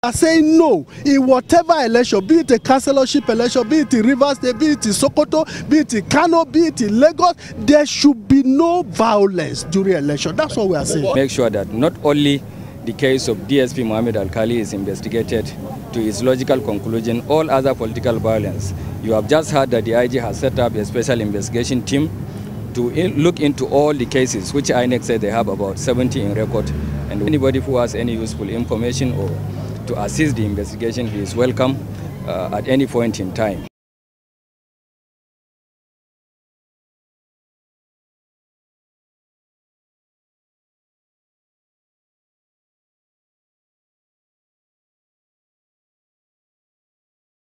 are saying no in whatever election, be it a councillorship election, be it in Rivers State, be it in Sokoto, be it in Kano, be it in Lagos, there should be no violence during election. That's what we are saying. Make sure that not only the case of DSP Mohammed Alkali is investigated to its logical conclusion, all other political violence. You have just heard that the IG has set up a special investigation team to look into all the cases, which INEC said they have about 70 in record. And anybody who has any useful information or to assist the investigation, he is welcome at any point in time.